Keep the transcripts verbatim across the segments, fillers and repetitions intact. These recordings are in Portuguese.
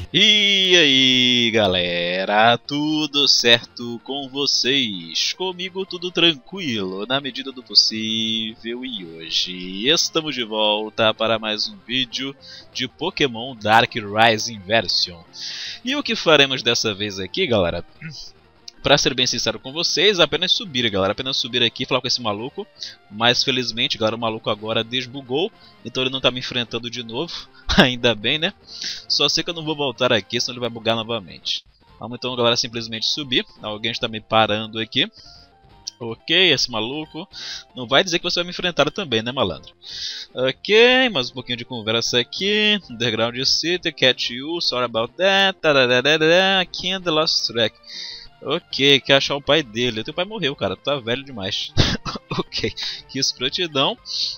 E aí galera, tudo certo com vocês? Comigo tudo tranquilo, na medida do possível, e hoje estamos de volta para mais um vídeo de Pokémon Dark Rising Version. E o que faremos dessa vez aqui, galera? Pra ser bem sincero com vocês, apenas subir, galera, apenas subir aqui e falar com esse maluco. Mas felizmente, galera, o maluco agora desbugou, então ele não tá me enfrentando de novo. Ainda bem, né? Só sei que eu não vou voltar aqui, senão ele vai bugar novamente. Vamos então, galera, simplesmente subir. Alguém está me parando aqui. Ok, esse maluco. Não vai dizer que você vai me enfrentar também, né, malandro? Ok, mais um pouquinho de conversa aqui. Underground City, Catch You, Sorry About That. Aqui in the Lost Track. Ok, quer achar o pai dele. Teu pai morreu, cara. Tu tá velho demais. Ok, que escrotidão.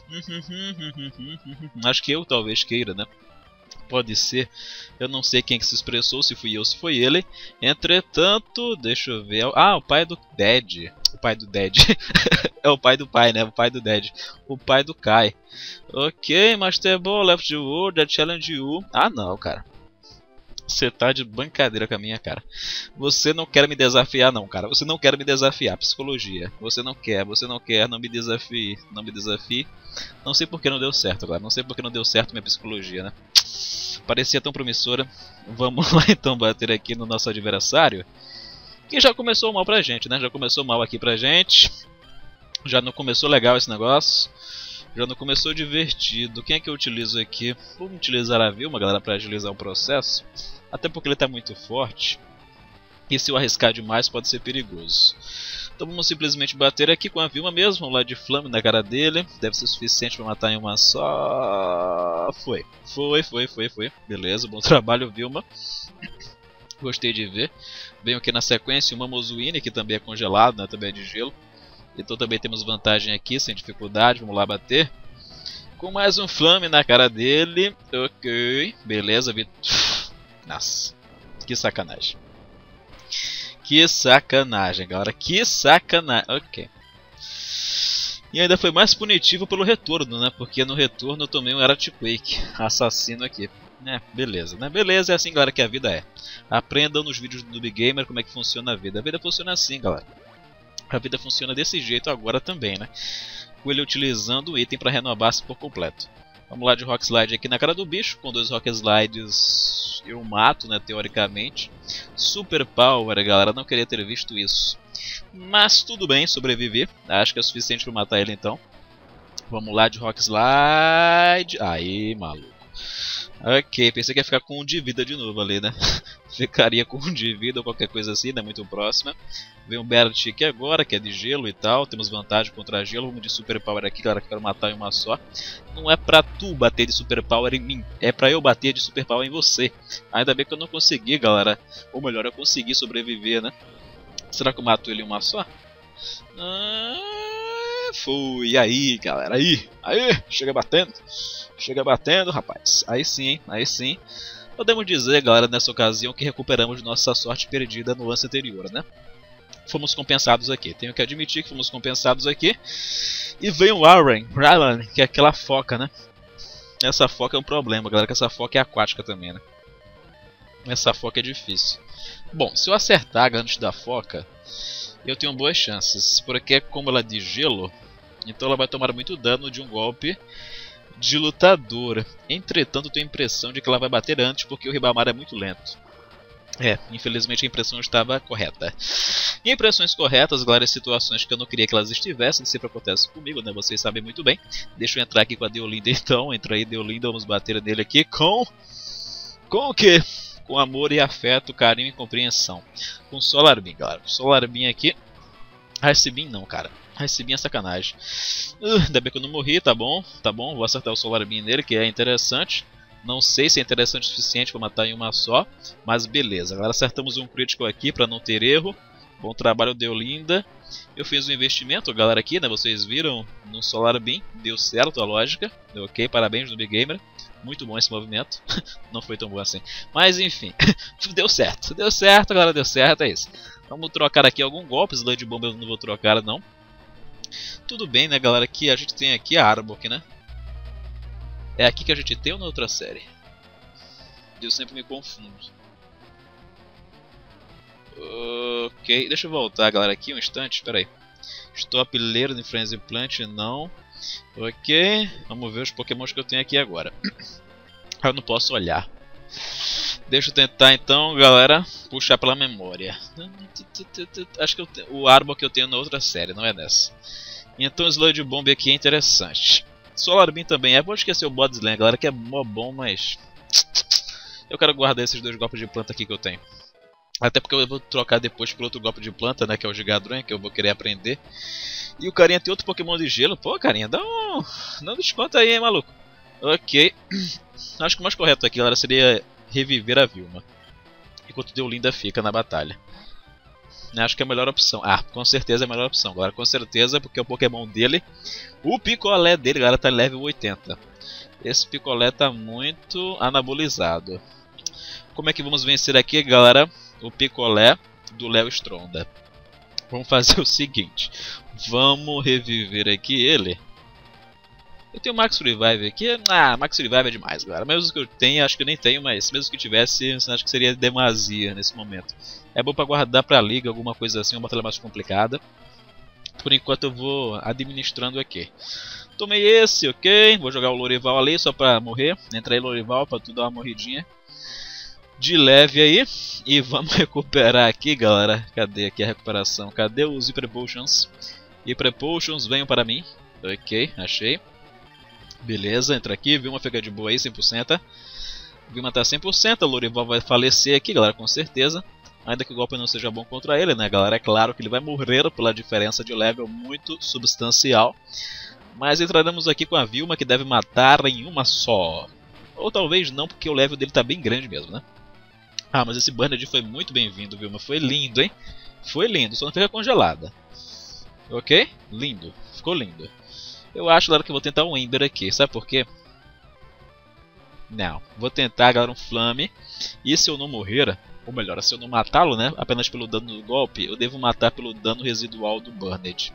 Acho que eu talvez queira, né? Pode ser. Eu não sei quem que se expressou, se fui eu ou se foi ele. Entretanto, deixa eu ver. Ah, o pai do Dead. O pai do Dead. É o pai do pai, né? O pai do Dead. O pai do Kai. Ok, Master Ball, Left the World, That Challenge You. Ah, não, cara. Você tá de brincadeira com a minha, cara. Você não quer me desafiar, não, cara. Você não quer me desafiar. Psicologia. Você não quer, você não quer. Não me desafie. Não me desafie. Não sei porque não deu certo, cara. Não sei porque não deu certo minha psicologia, né? Parecia tão promissora. Vamos lá então bater aqui no nosso adversário. Que já começou mal pra gente, né? Já começou mal aqui pra gente. Já não começou legal esse negócio. Já não começou divertido. Quem é que eu utilizo aqui? Vamos utilizar a Vilma, galera, para agilizar o processo. Até porque ele está muito forte. E se eu arriscar demais pode ser perigoso. Então vamos simplesmente bater aqui com a Vilma mesmo. Vamos lá de Flame na cara dele. Deve ser suficiente para matar em uma só. Foi. Foi, foi, foi, foi. Beleza, bom trabalho, Vilma. Gostei de ver. Venho aqui na sequência o Mamozuine, que também é congelado, né? Também é de gelo. Então também temos vantagem aqui, sem dificuldade, vamos lá bater. Com mais um Flame na cara dele. Ok, beleza, Vit... Nossa, que sacanagem. Que sacanagem, galera, que sacanagem. Ok. E ainda foi mais punitivo pelo retorno, né? Porque no retorno eu tomei um Earthquake, assassino aqui. É, beleza, né? Beleza, é assim, galera, que a vida é. Aprendam nos vídeos do Noob Gamer como é que funciona a vida. A vida funciona assim, galera. A vida funciona desse jeito agora também, né? Com ele utilizando o item para renovar-se por completo. Vamos lá de Rock Slide aqui na cara do bicho. Com dois Rock Slides eu mato, né? Teoricamente. Super Power, galera. Não queria ter visto isso. Mas tudo bem, sobrevivi. Acho que é suficiente para matar ele então. Vamos lá de Rock Slide. Aí, maluco. Ok, pensei que ia ficar com um de vida de novo ali, né? Ficaria com um de vida ou qualquer coisa assim, né? Muito próxima. Vem o Bert aqui agora, que é de gelo e tal. Temos vantagem contra gelo. Vamos de Super Power aqui, galera, que eu quero matar em uma só. Não é pra tu bater de Super Power em mim. É pra eu bater de Super Power em você. Ainda bem que eu não consegui, galera. Ou melhor, eu consegui sobreviver, né? Será que eu mato ele em uma só? Ah, foi. E aí, galera? Aí, aí, chega batendo. Chega batendo, rapaz. Aí sim, aí sim. Podemos dizer, galera, nessa ocasião que recuperamos nossa sorte perdida no lance anterior, né? Fomos compensados aqui. Tenho que admitir que fomos compensados aqui. E vem o Warren, Rylan, que é aquela foca, né? Essa foca é um problema, galera, que essa foca é aquática também, né? Essa foca é difícil. Bom, se eu acertar antes da foca, eu tenho boas chances. Porque como ela é de gelo, então ela vai tomar muito dano de um golpe de lutadora. Entretanto, tenho a impressão de que ela vai bater antes, porque o Ribamar é muito lento. É, infelizmente a impressão estava correta. E impressões corretas, galera, situações que eu não queria que elas estivessem, sempre acontece comigo, né? Vocês sabem muito bem. Deixa eu entrar aqui com a Deolinda então. Entra aí, Deolinda, vamos bater nele aqui com... Com o quê? Com amor e afeto, carinho e compreensão. Com Solar Beam, galera. Solar Beam aqui. Ice Beam não, cara. Ice Beam é sacanagem. Uh, ainda bem que eu não morri, tá bom? Tá bom, vou acertar o Solar Beam nele, que é interessante. Não sei se é interessante o suficiente para matar em uma só, mas beleza. Agora acertamos um crítico aqui para não ter erro. Bom trabalho, Deolinda. Eu fiz um investimento, galera, aqui, né? Vocês viram no Solar Beam. Deu certo a lógica. Ok, parabéns, Noob Gamer. Muito bom esse movimento. Não foi tão bom assim. Mas enfim, deu certo. Deu certo, galera, deu certo, é isso. Vamos trocar aqui algum golpe. Sludge Bomb eu não vou trocar, não. Tudo bem, né, galera, que a gente tem aqui a Arbok, né? É aqui que a gente tem ou na outra série? Eu sempre me confundo. Ok, deixa eu voltar, galera, aqui um instante, espera aí. Stop Layer de Frenzy Plant, não. Ok, vamos ver os pokémons que eu tenho aqui agora. Eu não posso olhar. Deixa eu tentar então, galera, puxar pela memória. Acho que eu te... o Arbor que eu tenho na outra série, não é nessa. Então o Sludge Bomb aqui é interessante. Solar Beam também é, vou esquecer o Body Slam, galera, que é mó bom, mas... eu quero guardar esses dois golpes de planta aqui que eu tenho. Até porque eu vou trocar depois por outro golpe de planta, né, que é o Gigadron, que eu vou querer aprender. E o carinha tem outro Pokémon de gelo. Pô, carinha, dá um, dá um desconto aí, hein, maluco. Ok. Acho que o mais correto aqui, galera, seria reviver a Vilma. Enquanto o Deolinda fica na batalha. Acho que é a melhor opção. Ah, com certeza é a melhor opção, galera. Com certeza, porque o Pokémon dele... o picolé dele, galera, tá level oitenta. Esse picolé tá muito anabolizado. Como é que vamos vencer aqui, galera? O picolé do Léo Stronda. Vamos fazer o seguinte. Vamos reviver aqui ele. Eu tenho o Max Revive aqui. Ah, Max Revive é demais, galera. Mesmo que eu tenha, acho que eu nem tenho, mas mesmo que tivesse, acho que seria demasia nesse momento. É bom pra guardar pra liga, alguma coisa assim, uma batalha mais complicada. Por enquanto eu vou administrando aqui. Tomei esse, ok. Vou jogar o Lorival ali só pra morrer. Entra aí, Lorival, pra tu dar uma morridinha de leve aí. E vamos recuperar aqui, galera. Cadê aqui a recuperação? Cadê os Hyper Potions? Hyper Potions, venham para mim. Ok, achei. Beleza, entra aqui. Vilma fica de boa aí, cem por cento. Vilma tá cem por cento. O Lorival vai falecer aqui, galera, com certeza. Ainda que o golpe não seja bom contra ele, né, galera? É claro que ele vai morrer pela diferença de level muito substancial. Mas entraremos aqui com a Vilma, que deve matar em uma só. Ou talvez não, porque o level dele tá bem grande mesmo, né? Ah, mas esse Burned foi muito bem-vindo, Vilma. Foi lindo, hein? Foi lindo, só não fica congelada. Ok? Lindo. Ficou lindo. Eu acho, galera, que eu vou tentar um Ember aqui. Sabe por quê? Não. Vou tentar, galera, um Flame. E se eu não morrer, ou melhor, se eu não matá-lo, né? Apenas pelo dano do golpe, eu devo matar pelo dano residual do Burned.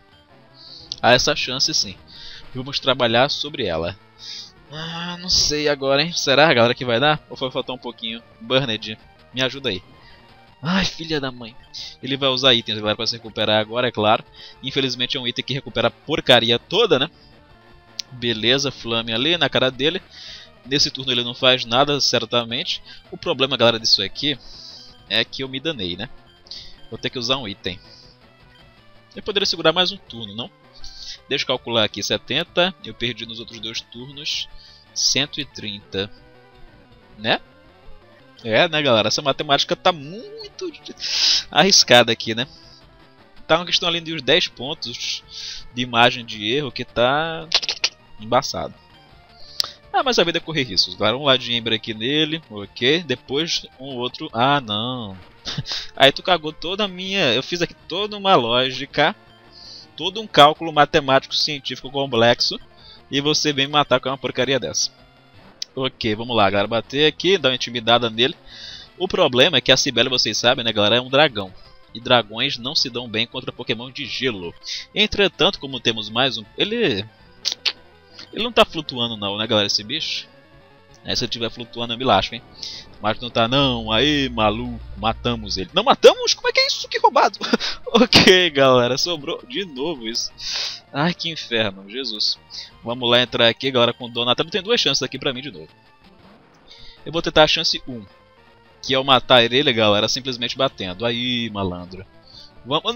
Há essa chance, sim. Vamos trabalhar sobre ela. Ah, não sei agora, hein? Será, galera, que vai dar? Ou vai faltar um pouquinho? Burned, me ajuda aí. Ai, filha da mãe. Ele vai usar itens, galera, pra se recuperar agora, é claro. Infelizmente é um item que recupera a porcaria toda, né? Beleza, Flame ali na cara dele. Nesse turno ele não faz nada, certamente. O problema, galera, disso aqui é que eu me danei, né? Vou ter que usar um item. Eu poderia segurar mais um turno, não? Deixa eu calcular aqui, setenta. Eu perdi nos outros dois turnos. cento e trinta. Né? É, né, galera? Essa matemática tá muito arriscada aqui, né? Tá uma questão ali de uns dez pontos de margem de erro que tá embaçado. Ah, mas a vida é correr riscos. Claro, um lado de Ember aqui nele, ok. Depois um outro... Ah, não. Aí tu cagou toda a minha... Eu fiz aqui toda uma lógica, todo um cálculo matemático científico complexo, e você vem me matar com uma porcaria dessa. Ok, vamos lá, galera. Bater aqui, dar uma intimidada nele. O problema é que a Cibele, vocês sabem, né, galera, é um dragão. E dragões não se dão bem contra Pokémon de gelo. Entretanto, como temos mais um... Ele... Ele não tá flutuando não, né, galera, esse bicho? Aí, se ele estiver flutuando eu me lasco, hein? Mas não tá não, aí maluco, matamos ele. Não matamos? Como é que é isso? Que roubado! Ok, galera, sobrou de novo isso. Ai, que inferno, Jesus. Vamos lá entrar aqui, galera, com o Donatello. Tem duas chances aqui pra mim de novo. Eu vou tentar a chance um, que é o matar ele, galera, simplesmente batendo. Aí, malandro. Vamos...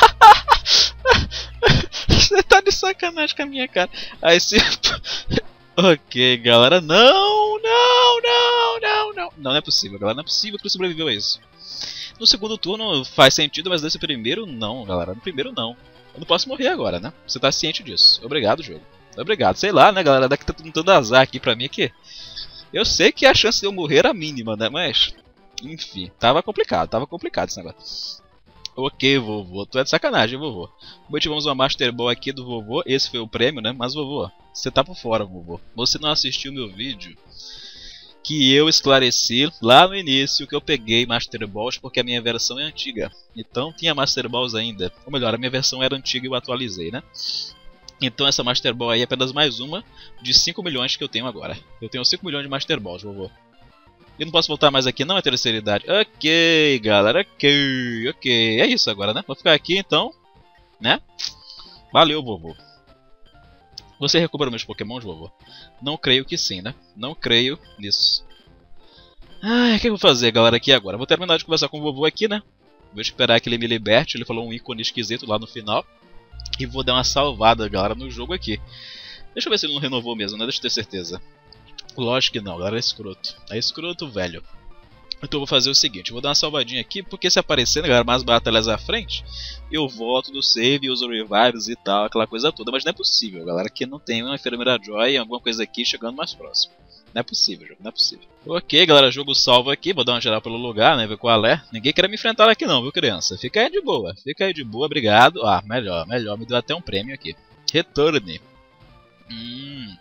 Você tá de sacanagem com a minha cara. Aí se... Ok, galera. Não, não, não, não, não. Não, não é possível, galera. Não é possível que ele sobreviveu a isso. No segundo turno faz sentido, mas nesse primeiro não, galera. No primeiro não. Eu não posso morrer agora, né? Você tá ciente disso. Obrigado, jogo. Obrigado. Sei lá, né, galera. Daqui tá dando azar aqui pra mim aqui. Eu sei que a chance de eu morrer era mínima, né? Mas... Enfim, tava complicado. Tava complicado esse negócio. Ok, vovô, tu é de sacanagem, vovô. Motivamos uma Master Ball aqui do vovô, esse foi o prêmio, né? Mas vovô, você tá por fora, vovô. Você não assistiu meu vídeo que eu esclareci lá no início que eu peguei Master Balls porque a minha versão é antiga. Então tinha Master Balls ainda. Ou melhor, a minha versão era antiga e eu atualizei, né? Então essa Master Ball aí é apenas mais uma de cinco milhões que eu tenho agora. Eu tenho cinco milhões de Master Balls, vovô. Eu não posso voltar mais aqui, não é terceira idade. Ok, galera, ok, ok. É isso agora, né? Vou ficar aqui então, né? Valeu, vovô. Você recupera meus pokémons, vovô? Não creio que sim, né? Não creio nisso. Ah, o que eu vou fazer, galera, aqui agora? Vou terminar de conversar com o vovô aqui, né? Vou esperar que ele me liberte. Ele falou um ícone esquisito lá no final. E vou dar uma salvada, galera, no jogo aqui. Deixa eu ver se ele não renovou mesmo, né? Deixa eu ter certeza. Lógico que não, galera, é escroto. É escroto, velho. Então eu vou fazer o seguinte, eu vou dar uma salvadinha aqui, porque se aparecer, né, galera, mais batalhas à frente, eu volto do save, uso revives e tal, aquela coisa toda. Mas não é possível, galera, que não tem uma enfermeira Joy, alguma coisa aqui chegando mais próximo. Não é possível, jogo, não é possível. Ok, galera, jogo salvo aqui, vou dar uma geral pelo lugar, né, ver qual é. Ninguém quer me enfrentar aqui não, viu, criança? Fica aí de boa, fica aí de boa, obrigado. Ah, melhor, melhor, me deu até um prêmio aqui. Retorne. Hum...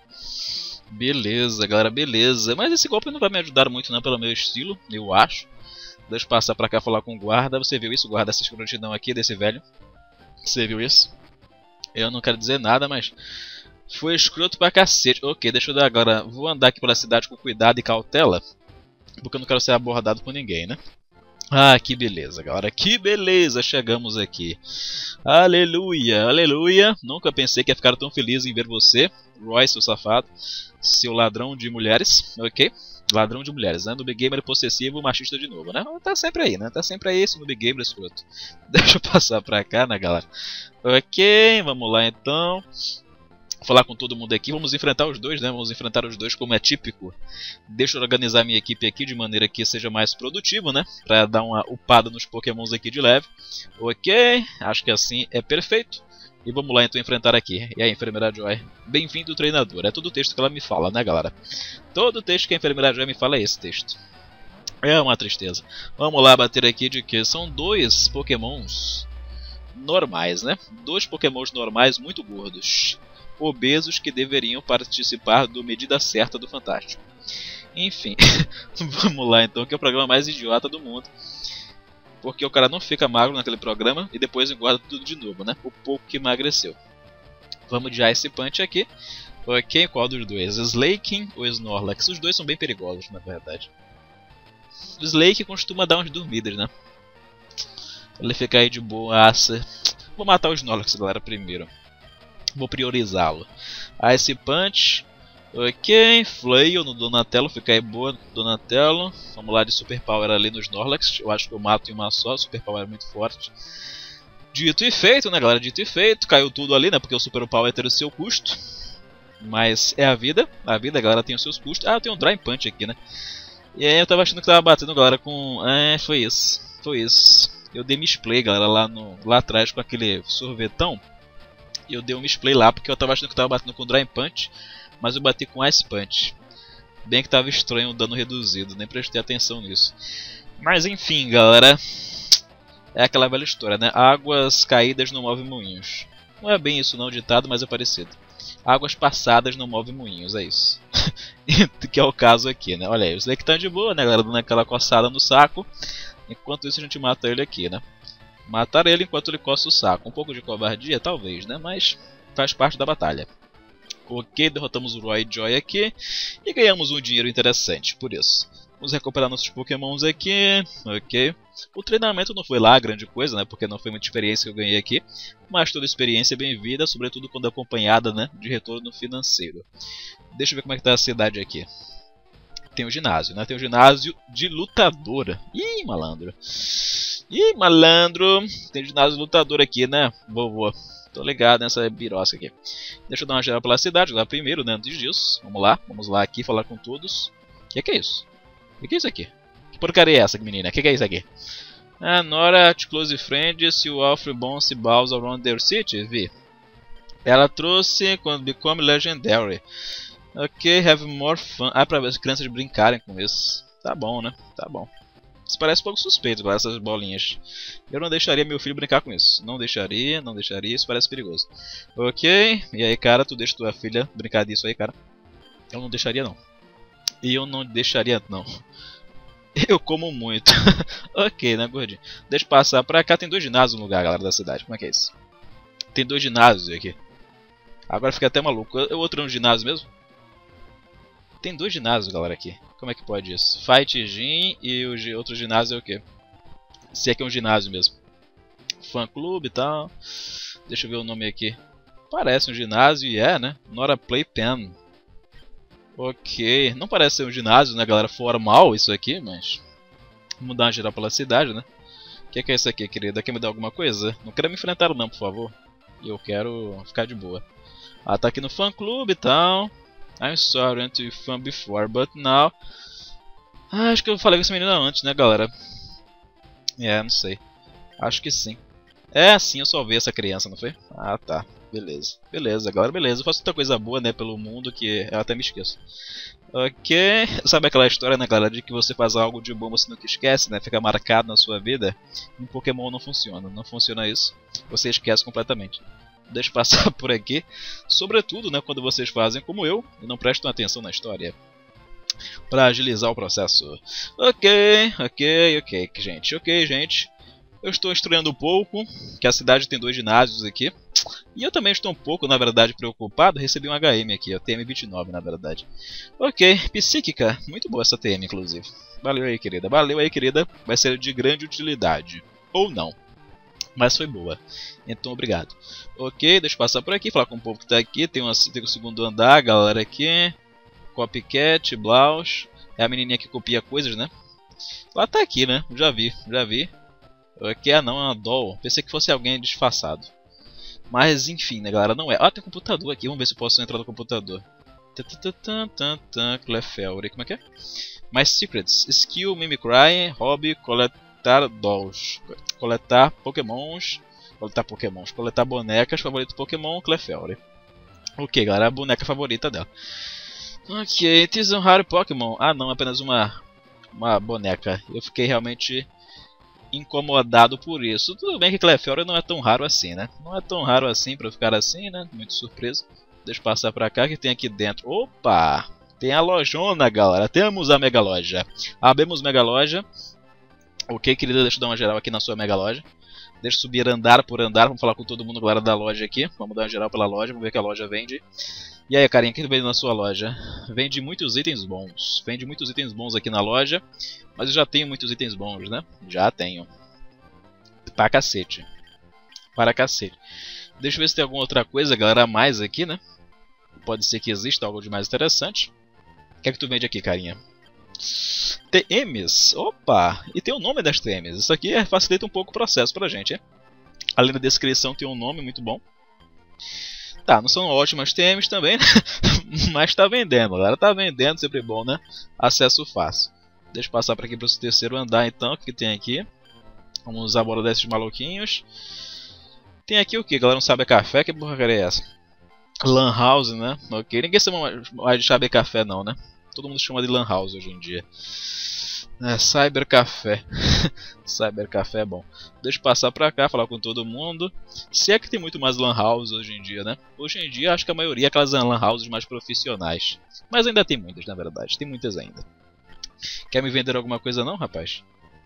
Beleza, galera, beleza. Mas esse golpe não vai me ajudar muito não, pelo meu estilo, eu acho. Deixa eu passar pra cá falar com o guarda. Você viu isso, guarda, essa escrotidão aqui desse velho? Você viu isso? Eu não quero dizer nada, mas... foi escroto pra cacete. Ok, deixa eu dar agora... vou andar aqui pela cidade com cuidado e cautela. Porque eu não quero ser abordado por ninguém, né? Ah, que beleza, galera. Que beleza, chegamos aqui. Aleluia, aleluia. Nunca pensei que ia ficar tão feliz em ver você, Roy, seu safado. Seu ladrão de mulheres, ok? Ladrão de mulheres, né? Noob Gamer possessivo, machista de novo, né? Tá sempre aí, né? Tá sempre aí esse Noob Gamer escroto. Deixa eu passar pra cá, né, galera? Ok, vamos lá então. Vou falar com todo mundo aqui, vamos enfrentar os dois, né? Vamos enfrentar os dois como é típico. Deixa eu organizar minha equipe aqui de maneira que seja mais produtivo, né? Pra dar uma upada nos pokémons aqui de leve. Ok, acho que assim é perfeito. E vamos lá então enfrentar aqui. E aí, enfermeira Joy? Bem-vindo, treinador. É todo o texto que ela me fala, né, galera? Todo o texto que a enfermeira Joy me fala é esse texto. É uma tristeza. Vamos lá bater aqui de que são dois pokémons normais, né? Dois pokémons normais muito gordos. Obesos que deveriam participar do Medida Certa do Fantástico. Enfim, vamos lá então, que é o programa mais idiota do mundo. Porque o cara não fica magro naquele programa e depois engorda tudo de novo, né? O pouco que emagreceu. Vamos de Ice Punch aqui. Ok, qual dos dois? Slaking ou Snorlax? Os dois são bem perigosos, na verdade. O Slake costuma dar umas dormidas, né? Ele fica aí de boaça. Vou matar o Snorlax, galera, primeiro. Vou priorizá-lo. Ice Punch. Ok, Flail no Donatello, fica aí boa Donatello. Vamos lá de Super Power ali no Snorlax. Eu acho que eu mato em uma só, Super Power é muito forte. Dito e feito, né, galera? Dito e feito, caiu tudo ali, né? Porque o Super Power tem o seu custo. Mas é a vida, a vida, galera, tem os seus custos. Ah, eu tenho um Dry Punch aqui, né? E aí eu tava achando que tava batendo, galera, com... É, foi isso, foi isso. Eu dei misplay, galera, lá, no... lá atrás com aquele sorvetão. E eu dei um misplay lá porque eu tava achando que tava batendo com Dry Punch. Mas eu bati com Ice Punch. Bem que tava estranho o dano reduzido, nem prestei atenção nisso. Mas enfim, galera. É aquela velha história, né? Águas caídas não movem moinhos. Não é bem isso não, ditado, mas é parecido. Águas passadas não movem moinhos, é isso. Que é o caso aqui, né? Olha aí, o Slake tá de boa, né, galera? Dando aquela coçada no saco. Enquanto isso a gente mata ele aqui, né? Matar ele enquanto ele coça o saco. Um pouco de covardia, talvez, né? Mas faz parte da batalha. Ok, derrotamos o Roy Joy aqui e ganhamos um dinheiro interessante por isso. Vamos recuperar nossos pokémons aqui, ok. O treinamento não foi lá grande coisa, né, porque não foi muita experiência que eu ganhei aqui. Mas toda experiência é bem-vinda, sobretudo quando acompanhada, né, de retorno financeiro. Deixa eu ver como é que tá a cidade aqui. Tem o ginásio, né, tem o ginásio de lutadora. Ih, malandro. Ih, malandro. Tem o ginásio de lutador aqui, né, vovô. Tô ligado nessa birosca aqui. Deixa eu dar uma geral pela cidade lá primeiro, né? Antes disso. Vamos lá, vamos lá aqui falar com todos. O que, que é isso? O que, que é isso aqui? Que porcaria é essa, menina? O que, que é isso aqui? Ah, Nora at Close Friends, you offer bouncy balls around their city, vi. Ela trouxe quando become legendary. Ok, have more fun. Ah, pra ver as crianças brincarem com isso. Tá bom, né? Tá bom. Isso parece um pouco suspeito, com essas bolinhas. Eu não deixaria meu filho brincar com isso. Não deixaria, não deixaria, isso parece perigoso. Ok, e aí, cara, tu deixa tua filha brincar disso aí, cara? Eu não deixaria, não. E eu não deixaria, não. Eu como muito. Ok, né, gordinho? Deixa eu passar pra cá. Tem dois ginásios no lugar, galera, da cidade. Como é que é isso? Tem dois ginásios aqui. Agora fica até maluco. O outro é um ginásio mesmo? Tem dois ginásios, galera, aqui. Como é que pode isso? Fight Gym e o gi- outro ginásio é o quê? Se é que é um ginásio mesmo. Fã clube e tal. Deixa eu ver o nome aqui. Parece um ginásio e é, né? Nora Playpen. Ok. Não parece ser um ginásio, né, galera? Formal isso aqui, mas... Vamos dar uma geral pela cidade, né? O que, que é isso aqui, querida? Quer me dar alguma coisa? Não quero me enfrentar não, por favor. E eu quero ficar de boa. Ah, tá aqui no fã clube e tal. I'm sorry to be fun before, but now... Ah, acho que eu falei com essa menina antes, né, galera? É, não sei. Acho que sim. É, sim, eu só vi essa criança, não foi? Ah, tá. Beleza. Beleza, agora beleza. Eu faço tanta coisa boa, né, pelo mundo que eu até me esqueço. Ok. Sabe aquela história, né, galera, de que você faz algo de bom você nunca esquece, né? Fica marcado na sua vida. Em Pokémon não funciona. Não funciona isso. Você esquece completamente. Deixa eu passar por aqui. Sobretudo, né, quando vocês fazem como eu e não prestam atenção na história. Pra agilizar o processo. Ok, ok, ok, gente. Ok, gente. Eu estou estranhando um pouco que a cidade tem dois ginásios aqui. E eu também estou um pouco, na verdade, preocupado. Recebi um H M aqui, ó, T M vinte e nove, na verdade. Ok, psíquica. Muito boa essa T M, inclusive. Valeu aí, querida. Valeu aí, querida. Vai ser de grande utilidade. Ou não. Mas foi boa. Então, obrigado. Ok, deixa eu passar por aqui, falar com o povo que está aqui. Tem, uma, tem o segundo andar, galera aqui. Copycat, Blaus. É a menininha que copia coisas, né? Ela tá aqui, né? Já vi, já vi. Aqui é não, é uma doll. Pensei que fosse alguém disfarçado. Mas enfim, né, galera? Não é. Ah, tem um computador aqui. Vamos ver se eu posso entrar no computador. Clefairy. Como é que é? My Secrets. Skill, Mimicry, Hobby, coletar dolls. Coletar pokémons. Coletar pokémons. Coletar bonecas. Favorito Pokémon, Clefairy. Ok, galera. A boneca favorita dela. Ok, it is um raro Pokémon. Ah, não. Apenas uma, uma boneca. Eu fiquei realmente... incomodado por isso. Tudo bem que Clefairy não é tão raro assim, né? Não é tão raro assim pra ficar assim, né? Muito surpreso. Deixa eu passar pra cá, que tem aqui dentro. Opa! Tem a lojona, galera. Temos a mega loja. Abrimos mega loja. Ok, querida, deixa eu dar uma geral aqui na sua mega loja. Deixa eu subir andar por andar. Vamos falar com todo mundo, galera, da loja aqui. Vamos dar uma geral pela loja, vamos ver o que a loja vende. E aí, carinha, o que vende na sua loja? Vende muitos itens bons. Vende muitos itens bons aqui na loja. Mas eu já tenho muitos itens bons, né? Já tenho. Pra cacete. Para cacete. Deixa eu ver se tem alguma outra coisa, galera, a mais aqui, né? Pode ser que exista algo de mais interessante. O que é que tu vende aqui, carinha? T Ms. Opa! E tem o nome das T Ms. Isso aqui facilita um pouco o processo pra gente, é? Além da descrição, tem um nome muito bom. Tá, não são ótimas T Ms também, né? Mas tá vendendo, galera. Tá vendendo, sempre bom, né? Acesso fácil. Deixa eu passar para aqui para o terceiro andar, então. O que tem aqui? Vamos abordar esses maluquinhos. Tem aqui o que? Galera, não sabe café? Que porcaria é essa? Lan House, né? Ok, ninguém chama mais de Sabe Café, não, né? Todo mundo chama de Lan House hoje em dia. É, Cyber Café. Cyber Café é bom. Deixa eu passar pra cá, falar com todo mundo. Se é que tem muito mais Lan House hoje em dia, né? Hoje em dia acho que a maioria é aquelas Lan Houses mais profissionais. Mas ainda tem muitas, na verdade. Tem muitas ainda. Quer me vender alguma coisa não, rapaz?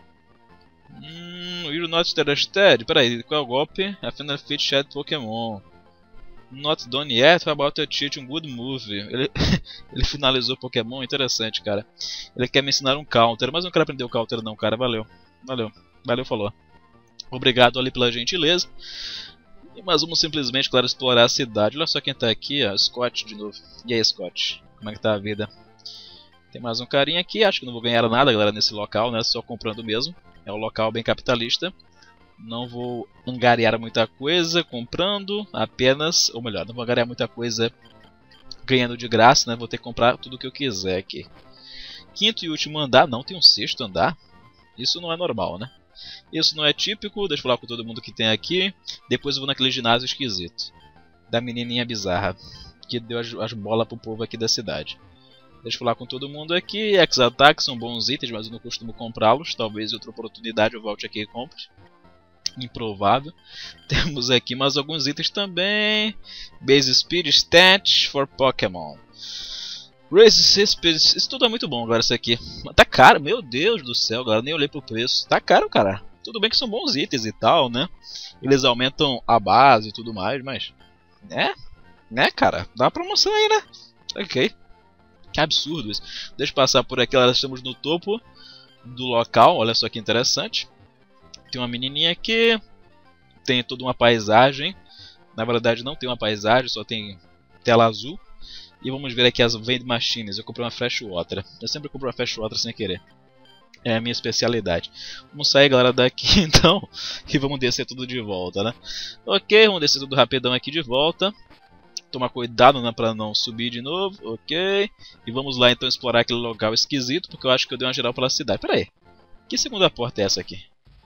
Hum, you're not interested? Peraí, qual é o golpe? A final fit chat Pokémon. Not done yet, how about a cheat, um good move. Ele, ele finalizou Pokémon, interessante, cara. Ele quer me ensinar um counter, mas não quero aprender o counter não, cara. Valeu, valeu, valeu, falou. Obrigado ali pela gentileza. Mas vamos simplesmente, claro, explorar a cidade. Olha só quem tá aqui, ó, Scott de novo. E aí, Scott, como é que tá a vida? Tem mais um carinha aqui, acho que não vou ganhar nada, galera, nesse local, né? Só comprando mesmo. É um local bem capitalista. Não vou angariar muita coisa comprando, apenas, ou melhor, não vou angariar muita coisa ganhando de graça, né? Vou ter que comprar tudo o que eu quiser aqui. Quinto e último andar, não tem um sexto andar? Isso não é normal, né? Isso não é típico, deixa eu falar com todo mundo que tem aqui. Depois eu vou naquele ginásio esquisito da menininha bizarra que deu as, as bolas pro povo aqui da cidade. Deixa eu falar com todo mundo aqui. X-Attack são bons itens, mas eu não costumo comprá-los. Talvez em outra oportunidade eu volte aqui e compre. Improvável. Temos aqui mais alguns itens também. Base Speed Stats for Pokémon. Race Speed. Isso tudo é muito bom, galera. Isso aqui. Tá caro, meu Deus do céu, galera. Nem olhei pro preço. Tá caro, cara. Tudo bem que são bons itens e tal, né? Eles aumentam a base e tudo mais, mas. Né? Né, cara? Dá uma promoção aí, né? Ok. Que absurdo isso. Deixa eu passar por aqui, galera. Estamos no topo do local. Olha só que interessante. Tem uma menininha aqui. Tem toda uma paisagem. Na verdade não tem uma paisagem, só tem tela azul. E vamos ver aqui as vending machines. Eu comprei uma Freshwater. Eu sempre compro uma Freshwater sem querer. É a minha especialidade. Vamos sair, galera, daqui então. E vamos descer tudo de volta, né? Ok, vamos descer tudo rapidão aqui de volta. Tomar cuidado, né, pra não subir de novo. Ok. E vamos lá então explorar aquele local esquisito. Porque eu acho que eu dei uma geral pela cidade. Pera aí. Que segunda porta é essa aqui?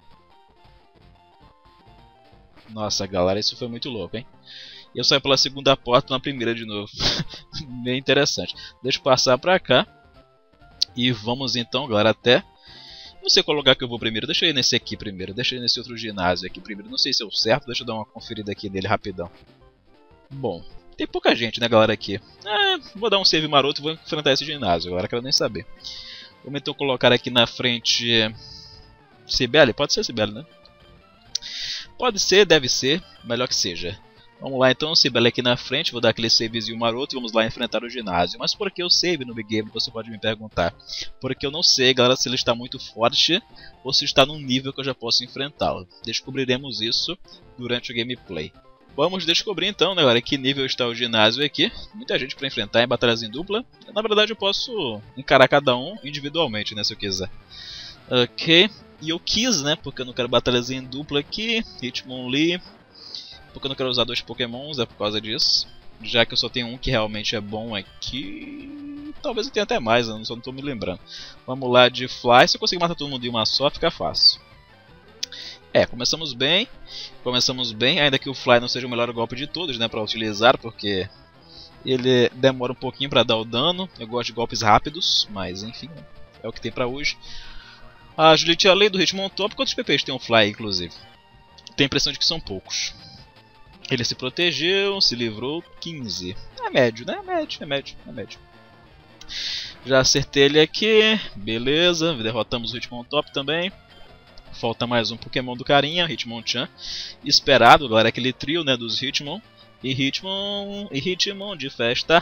Nossa, galera, isso foi muito louco, hein? Eu saio pela segunda porta na primeira de novo. Bem interessante. Deixa eu passar pra cá. E vamos então, galera, até... Não sei qual lugar que eu vou primeiro. Deixa eu ir nesse aqui primeiro. Deixa eu ir nesse outro ginásio aqui primeiro. Não sei se é o certo. Deixa eu dar uma conferida aqui nele rapidão. Bom, tem pouca gente, né, galera, aqui. É, vou dar um save maroto e vou enfrentar esse ginásio. Agora quero nem saber. Vamos então colocar aqui na frente... Cibele? Pode ser Cibele, né? Pode ser, deve ser. Melhor que seja. Vamos lá então, Cibele aqui na frente, vou dar aquele savezinho maroto e vamos lá enfrentar o ginásio. Mas por que eu save no Big Game, você pode me perguntar. Porque eu não sei, galera, se ele está muito forte ou se está num nível que eu já posso enfrentá-lo. Descobriremos isso durante o gameplay. Vamos descobrir então, né, galera, que nível está o ginásio aqui. Muita gente para enfrentar em batalhas em dupla. Na verdade eu posso encarar cada um individualmente, né, se eu quiser. Ok, e eu quis, né, porque eu não quero batalhas em dupla aqui. Hitmonlee. Porque eu não quero usar dois pokémons, é por causa disso. Já que eu só tenho um que realmente é bom aqui. Talvez eu tenha até mais, eu só não estou me lembrando. Vamos lá de Fly, se eu conseguir matar todo mundo em uma só, fica fácil. É, começamos bem. Começamos bem, ainda que o Fly não seja o melhor golpe de todos, né, para utilizar, porque ele demora um pouquinho para dar o dano. Eu gosto de golpes rápidos, mas enfim, é o que tem para hoje. A Juliette é a lei do Hitmontop. Quantos P Ps tem um Fly, inclusive? Tenho a impressão de que são poucos. Ele se protegeu, se livrou, quinze. É médio, né? É médio, é médio, é médio. Já acertei ele aqui, beleza. Derrotamos o Hitmontop também. Falta mais um Pokémon do carinha, Hitmonchan. Esperado, galera, aquele trio, né, dos Hitmon. E Hitmon, e Hitmon de festa.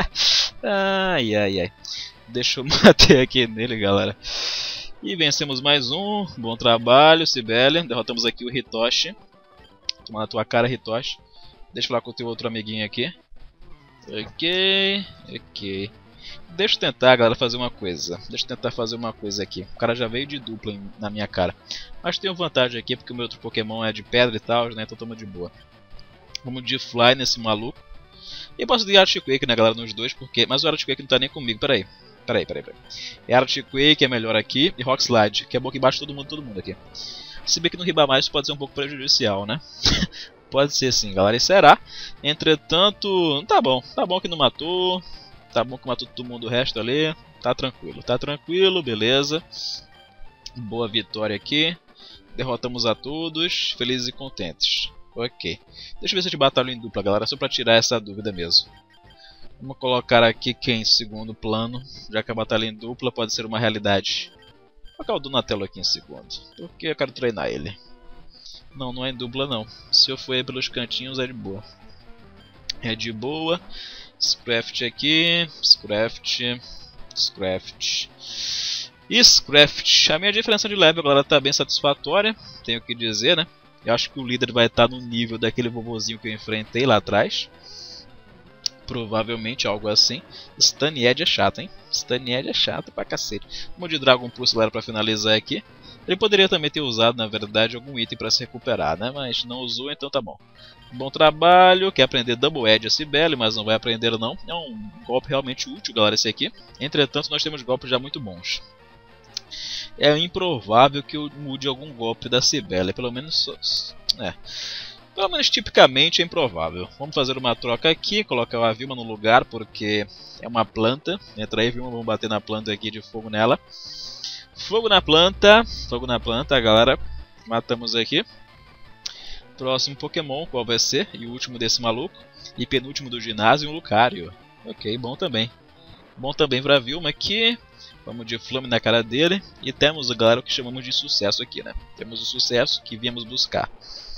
Ai, ai, ai. Deixa eu bater aqui nele, galera. E vencemos mais um. Bom trabalho, Cibele. Derrotamos aqui o Hitoshi. Toma na tua cara, Hitoshi. Deixa eu falar com o teu outro amiguinho aqui. Ok, ok. Deixa eu tentar, galera, fazer uma coisa. Deixa eu tentar fazer uma coisa aqui. O cara já veio de dupla em, na minha cara. Mas tenho vantagem aqui porque o meu outro Pokémon é de pedra e tal, né? Então tamo de boa. Vamos de Fly nesse maluco. E posso de Earthquake, né, galera, nos dois, porque... Mas o Earthquake não tá nem comigo, peraí. Peraí, peraí, peraí. Earthquake é melhor aqui e Rock Slide, que é bom que bate todo mundo, todo mundo aqui. Se bem que no Ribamais pode ser um pouco prejudicial, né? Pode ser sim, galera, e será. Entretanto, tá bom, tá bom que não matou. Tá bom que matou todo mundo o resto ali. Tá tranquilo, tá tranquilo, beleza. Boa vitória aqui. Derrotamos a todos, felizes e contentes. Ok. Deixa eu ver se eu te batalho em dupla, galera, só pra tirar essa dúvida mesmo. Vamos colocar aqui quem em segundo plano, já que a batalha em dupla pode ser uma realidade. Vou colocar o Donatello aqui em segundo, porque eu quero treinar ele. Não, não é em dupla não. Se eu for aí pelos cantinhos é de boa. É de boa. Scraft aqui. Scraft. Scraft. Scraft. A minha diferença de level agora tá bem satisfatória. Tenho que dizer, né? Eu acho que o líder vai estar no nível daquele vovozinho que eu enfrentei lá atrás. Provavelmente algo assim. Stanied é chato, hein? Stanied é chato pra cacete. Vamos de Dragon Pulse, galera, pra finalizar aqui. Ele poderia também ter usado, na verdade, algum item pra se recuperar, né? Mas não usou, então tá bom. Bom trabalho. Quer aprender Double Edge a Cibele, mas não vai aprender não. É um golpe realmente útil, galera, esse aqui. Entretanto, nós temos golpes já muito bons. É improvável que eu mude algum golpe da Cibele. Pelo menos... É... Pelo menos tipicamente é improvável. Vamos fazer uma troca aqui, colocar a Vilma no lugar, porque é uma planta. Entra aí, Vilma, vamos bater na planta aqui de fogo nela. Fogo na planta, fogo na planta, galera. Matamos aqui. Próximo Pokémon, qual vai ser? E o último desse maluco. E penúltimo do ginásio, um Lucario. Ok, bom também. Bom também pra Vilma aqui. Vamos de Flame na cara dele. E temos, galera, o que chamamos de sucesso aqui, né? Temos o sucesso que viemos buscar.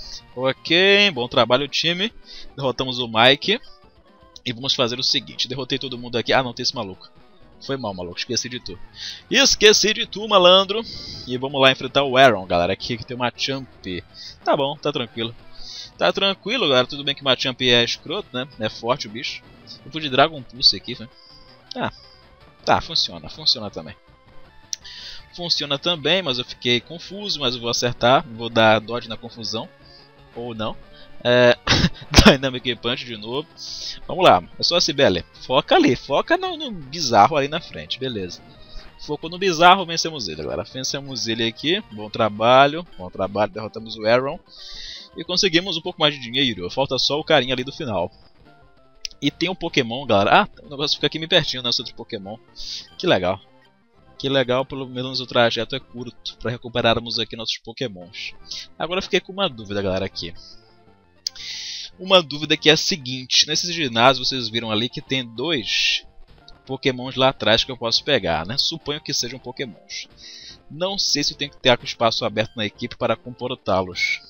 Ok, bom trabalho, time. Derrotamos o Mike. E vamos fazer o seguinte. Derrotei todo mundo aqui. Ah, não, tem esse maluco. Foi mal, maluco, esqueci de tu. Esqueci de tu, malandro. E vamos lá enfrentar o Aaron, galera. Aqui que tem uma Champ. Tá bom, tá tranquilo. Tá tranquilo, galera. Tudo bem que uma Champ é escroto, né? É forte o bicho. Eu vou de Dragon Pulse aqui, né? Ah, tá, funciona, funciona também. Funciona também, mas eu fiquei confuso, mas eu vou acertar. Vou dar dodge na confusão. Ou não. É... Dynamic Punch de novo. Vamos lá, é só a Cibele. Foca ali, foca no, no bizarro ali na frente, beleza. Focou no bizarro, vencemos ele, galera. Vencemos ele aqui, bom trabalho. Bom trabalho, derrotamos o Aaron. E conseguimos um pouco mais de dinheiro. Falta só o carinha ali do final. E tem um Pokémon, galera. Ah, o negócio fica aqui meio pertinho, né? Outro Pokémon. Que legal. Que legal, pelo menos o trajeto é curto para recuperarmos aqui nossos Pokémons. Agora eu fiquei com uma dúvida, galera, aqui. Uma dúvida que é a seguinte. Nesses ginásios vocês viram ali que tem dois Pokémons lá atrás que eu posso pegar, né? Suponho que sejam Pokémons. Não sei se eu tenho que ter espaço aberto na equipe para comportá-los.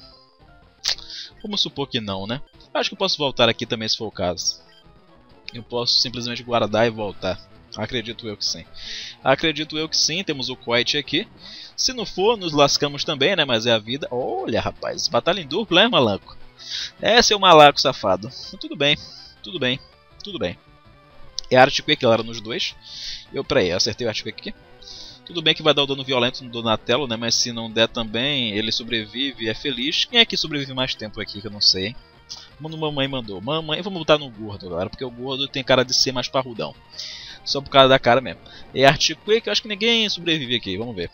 Vamos supor que não, né? Acho que eu posso voltar aqui também se for o caso. Eu posso simplesmente guardar e voltar. Acredito eu que sim. Acredito eu que sim, temos o Coit aqui. Se não for, nos lascamos também, né? Mas é a vida. Olha, rapaz, batalha em dupla, é, malanco? É, seu malaco safado. Tudo bem, tudo bem, tudo bem. É Artiquake, galera, nos dois. Eu, peraí, acertei o Artiquake aqui. Tudo bem que vai dar o dano violento no Donatello, né? Mas se não der também, ele sobrevive e é feliz. Quem é que sobrevive mais tempo aqui, que eu não sei, hein? Mano, mamãe mandou. Mamãe, vamos botar no gordo, galera, porque o gordo tem cara de ser mais parrudão. Só por causa da cara mesmo. É Artiquake, eu acho que ninguém sobrevive aqui, vamos ver.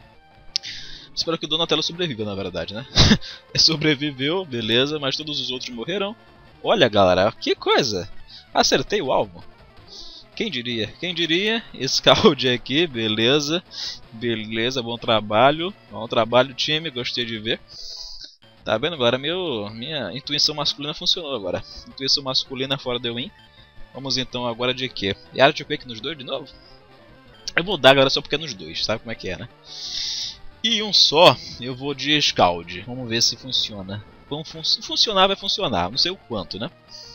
Espero que o Donatello sobreviva, na verdade, né? Sobreviveu, beleza, mas todos os outros morreram. Olha, galera, que coisa! Acertei o alvo. Quem diria? Quem diria? Scald aqui, beleza. Beleza, bom trabalho. Bom trabalho, time, gostei de ver. Tá vendo agora? Meu, minha intuição masculina funcionou agora. Intuição masculina fora do win. Vamos então agora de quê? E Artiquake nos dois de novo? Eu vou dar agora só porque é nos dois, sabe como é que é, né? E um só, eu vou de Scald. Vamos ver se funciona. Como fun funcionar, vai funcionar. Não sei o quanto, né?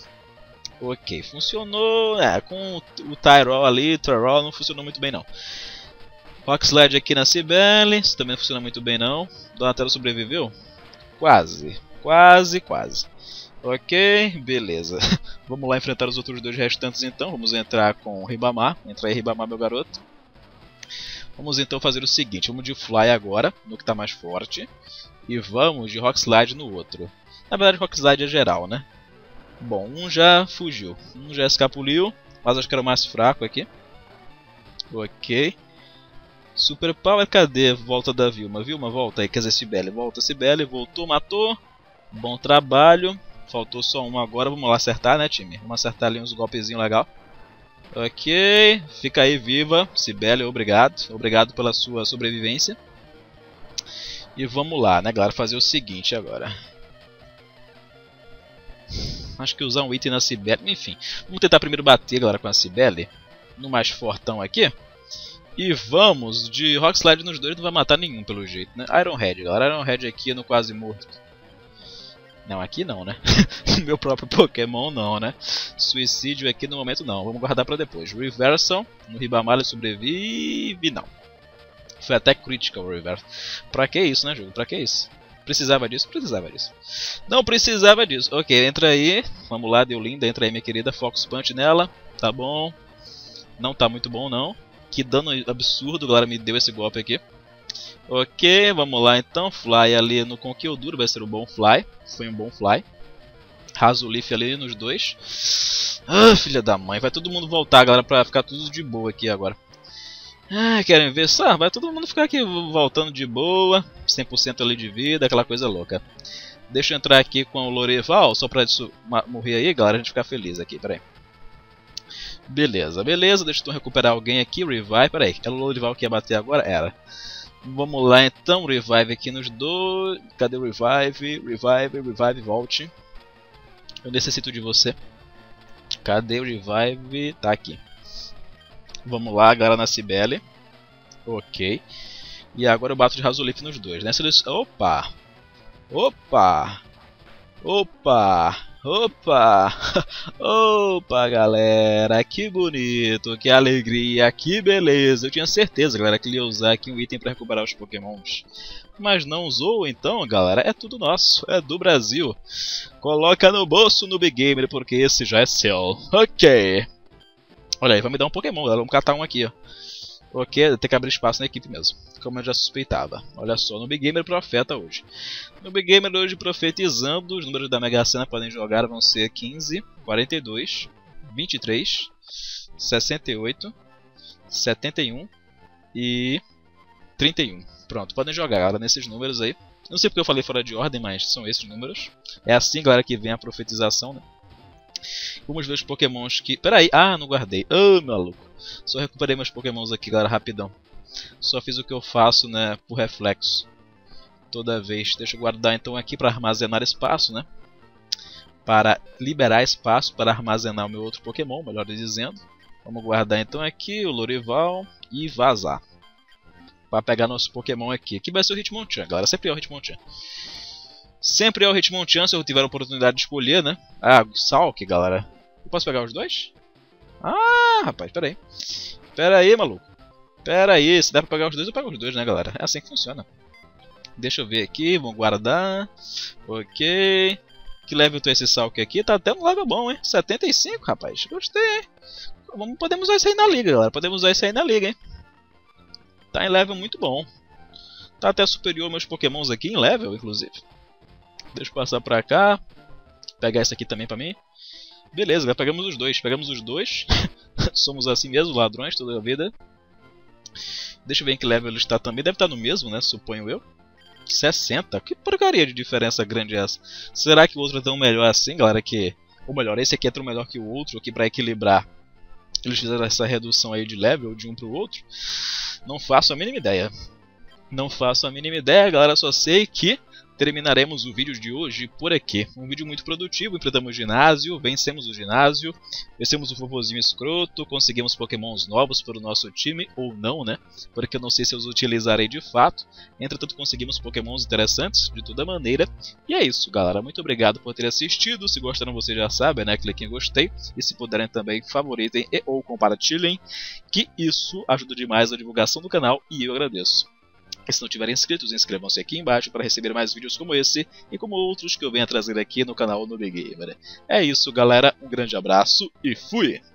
Ok, funcionou. É, com o Tyrol ali, o Tyrol não funcionou muito bem não. Rock Slide aqui na Cibele, isso também não funciona muito bem não. Donatello sobreviveu? Quase, quase, quase. Ok, beleza. Vamos lá enfrentar os outros dois restantes então. Vamos entrar com o Ribamar. Entra aí, Ribamar, meu garoto. Vamos então fazer o seguinte, vamos de Fly agora, no que está mais forte. E vamos de Rock Slide no outro. Na verdade, Rock Slide é geral, né? Bom, um já fugiu, um já escapuliu, mas acho que era o mais fraco aqui. Ok. Super Power, cadê? Volta da Vilma. Vilma, volta aí, quer dizer, Cibele. Volta, Cibele, voltou, matou. Bom trabalho. Faltou só um agora, vamos lá acertar, né, time? Vamos acertar ali uns golpezinhos legal. Ok, fica aí viva, Cibele, obrigado. Obrigado pela sua sobrevivência. E vamos lá, né, galera, fazer o seguinte agora. Acho que usar um item na Cibele, enfim. Vamos tentar primeiro bater, galera, com a Cibele. No mais fortão aqui. E vamos de Rock Slide nos dois, não vai matar nenhum pelo jeito, né? Iron Head, galera, Iron Head aqui no quase morto. Não, aqui não, né? Meu próprio Pokémon não, né? Suicídio aqui no momento não, vamos guardar pra depois. Reversal, no Ribamar ele sobrevive, não. Foi até critical o Reversal. Pra que isso, né, jogo? Pra que isso? Precisava disso? Precisava disso. Não precisava disso. Ok, entra aí. Vamos lá, deu linda. Entra aí, minha querida. Fox Punch nela. Tá bom. Não tá muito bom, não. Que dano absurdo, galera, me deu esse golpe aqui. Ok, vamos lá então. Fly ali no Conquil Duro vai ser um bom Fly. Foi um bom Fly. Razolif ali nos dois. Ah, filha da mãe. Vai todo mundo voltar, galera, pra ficar tudo de boa aqui agora. Ah, querem ver só? Vai todo mundo ficar aqui voltando de boa. cem por cento ali de vida, aquela coisa louca. Deixa eu entrar aqui com o Lorival, só pra isso morrer aí, galera, a gente ficar feliz aqui, peraí. Beleza, beleza, deixa eu recuperar alguém aqui, Revive, peraí, era o Lorival que ia bater agora? Era. Vamos lá então, Revive aqui nos dois, cadê o Revive? Revive, Revive, volte. Eu necessito de você. Cadê o Revive? Tá aqui. Vamos lá, galera, na Cibele. Ok. E agora eu bato de Razolif nos dois, né? Opa! Opa! Opa! Opa! Opa, galera! Que bonito, que alegria, que beleza! Eu tinha certeza, galera, que ele ia usar aqui um item para recuperar os pokémons. Mas não usou, então, galera, é tudo nosso, é do Brasil. Coloca no bolso, Noob Gamer, porque esse já é seu. Ok. Olha aí, vai me dar um pokémon, galera. Vamos catar um aqui, ó. Ok, tem que abrir espaço na equipe mesmo, como eu já suspeitava. Olha só, Noob Gamer profeta hoje. Noob Gamer hoje profetizando, os números da Mega Sena podem jogar vão ser quinze, quarenta e dois, vinte e três, sessenta e oito, setenta e um e trinta e um. Pronto, podem jogar, galera, nesses números aí. Não sei porque eu falei fora de ordem, mas são esses números. É assim, galera, que vem a profetização, né? Vamos ver os pokémons que... Peraí, ah, não guardei. Ah, oh, maluco. Só recuperei meus pokémons aqui, galera, rapidão. Só fiz o que eu faço, né, por reflexo. Toda vez. Deixa eu guardar então aqui para armazenar espaço, né? Para liberar espaço para armazenar o meu outro pokémon, melhor dizendo. Vamos guardar então aqui o Lorival e vazar. Para pegar nosso pokémon aqui. Aqui vai ser o Hitmonchan, galera. Sempre é o Hitmonchan. Sempre é o Hitmonchan, se eu tiver a oportunidade de escolher, né? Ah, Salk, galera. Eu posso pegar os dois? Ah, rapaz, pera aí. Pera aí, maluco. Pera aí, se der pra pegar os dois, eu pego os dois, né, galera? É assim que funciona. Deixa eu ver aqui, vamos guardar. Ok. Que level tem esse Salk aqui? Tá até um level bom, hein? setenta e cinco, rapaz. Gostei, hein? Vamos, podemos usar isso aí na liga, galera. Podemos usar isso aí na liga, hein? Tá em level muito bom. Tá até superior aos meus pokémons aqui em level, inclusive. Deixa eu passar pra cá. Pegar esse aqui também pra mim. Beleza, pegamos os dois. Pegamos os dois. Somos assim mesmo, ladrões toda a vida. Deixa eu ver em que level ele está também. Deve estar no mesmo, né? Suponho eu. sessenta. Que porcaria de diferença grande é essa? Será que o outro é tão melhor assim, galera? Que... Ou melhor, esse aqui é tão melhor que o outro. Que pra equilibrar, eles fizeram essa redução aí de level de um pro outro. Não faço a mínima ideia. Não faço a mínima ideia, galera. Só sei que terminaremos o vídeo de hoje por aqui. Um vídeo muito produtivo, enfrentamos o ginásio, vencemos o ginásio, vencemos o vovozinho escroto, conseguimos pokémons novos para o nosso time, ou não, né? Porque eu não sei se eu os utilizarei de fato. Entretanto, conseguimos pokémons interessantes, de toda maneira. E é isso, galera. Muito obrigado por ter assistido. Se gostaram, vocês já sabem, né? Cliquem em gostei. E se puderem também, favoritem e ou compartilhem, que isso ajuda demais a divulgação do canal e eu agradeço. E se não tiverem inscritos, inscrevam-se aqui embaixo para receber mais vídeos como esse e como outros que eu venho a trazer aqui no canal Noob Gamer. É isso, galera. Um grande abraço e fui!